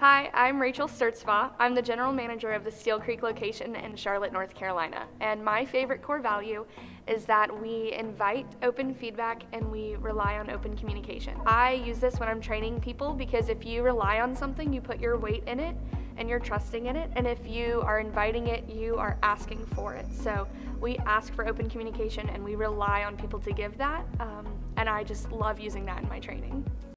Hi, I'm Rachel Sturtzva. I'm the general manager of the Steel Creek location in Charlotte, North Carolina. And my favorite core value is that we invite open feedback and we rely on open communication. I use this when I'm training people because if you rely on something, you put your weight in it and you're trusting in it. And if you are inviting it, you are asking for it. So we ask for open communication and we rely on people to give that. And I just love using that in my training.